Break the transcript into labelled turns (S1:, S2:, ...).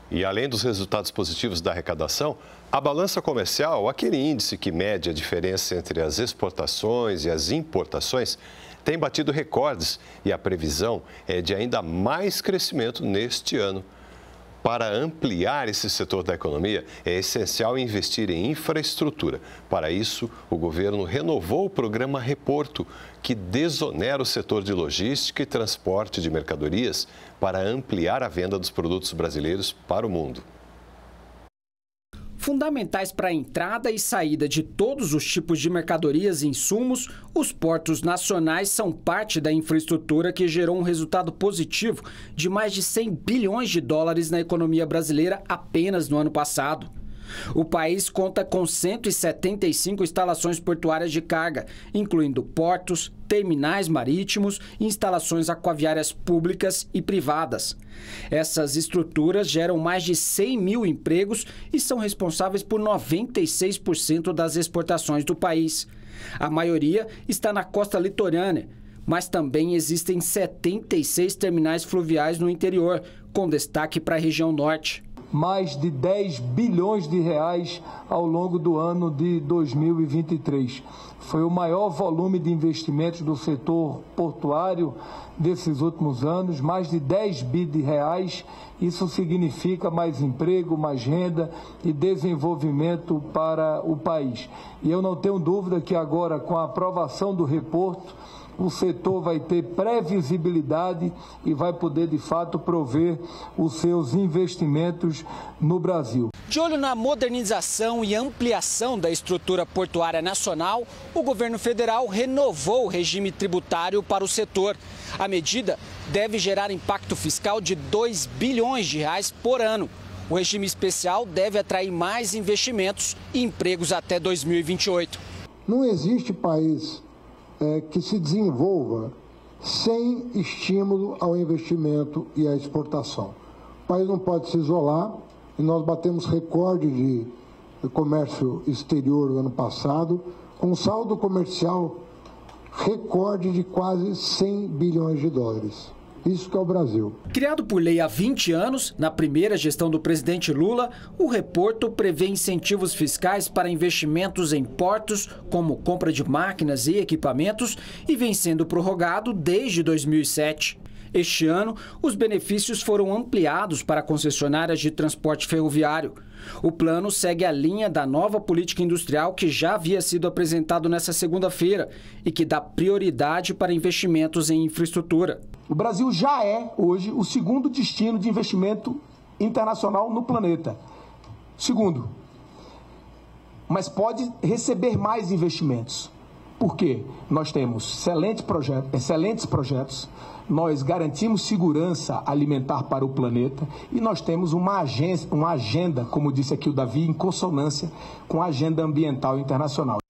S1: E além dos resultados positivos da arrecadação, a balança comercial, aquele índice que mede a diferença entre as exportações e as importações, tem batido recordes e a previsão é de ainda mais crescimento neste ano. Para ampliar esse setor da economia, é essencial investir em infraestrutura. Para isso, o governo renovou o programa Reporto, que desonera o setor de logística e transporte de mercadorias para ampliar a venda dos produtos brasileiros para o mundo.
S2: Fundamentais para a entrada e saída de todos os tipos de mercadorias e insumos, os portos nacionais são parte da infraestrutura que gerou um resultado positivo de mais de 100 bilhões de dólares na economia brasileira apenas no ano passado. O país conta com 175 instalações portuárias de carga, incluindo portos, terminais marítimos e instalações aquaviárias públicas e privadas. Essas estruturas geram mais de 100 mil empregos e são responsáveis por 96% das exportações do país. A maioria está na costa litorânea, mas também existem 76 terminais fluviais no interior, com destaque para a região norte.
S3: Mais de 10 bilhões de reais ao longo do ano de 2023. Foi o maior volume de investimentos do setor portuário desses últimos anos, mais de 10 bi de reais. Isso significa mais emprego, mais renda e desenvolvimento para o país. E eu não tenho dúvida que agora, com a aprovação do Reporto, o setor vai ter previsibilidade e vai poder, de fato, prover os seus investimentos no Brasil.
S2: De olho na modernização e ampliação da estrutura portuária nacional, o governo federal renovou o regime tributário para o setor. A medida deve gerar impacto fiscal de 2 bilhões de reais por ano. O regime especial deve atrair mais investimentos e empregos até 2028.
S4: Não existe país que se desenvolva sem estímulo ao investimento e à exportação. O país não pode se isolar e nós batemos recorde de comércio exterior no ano passado, com um saldo comercial recorde de quase 100 bilhões de dólares. Isso que é o Brasil.
S2: Criado por lei há 20 anos, na primeira gestão do presidente Lula, o Reporto prevê incentivos fiscais para investimentos em portos, como compra de máquinas e equipamentos, e vem sendo prorrogado desde 2007. Este ano, os benefícios foram ampliados para concessionárias de transporte ferroviário. O plano segue a linha da nova política industrial que já havia sido apresentado nesta segunda-feira e que dá prioridade para investimentos em infraestrutura.
S3: O Brasil já é, hoje, o segundo destino de investimento internacional no planeta. Segundo, mas pode receber mais investimentos. Por quê? Nós temos excelentes projetos, nós garantimos segurança alimentar para o planeta e nós temos uma agenda, como disse aqui o Davi, em consonância com a agenda ambiental internacional.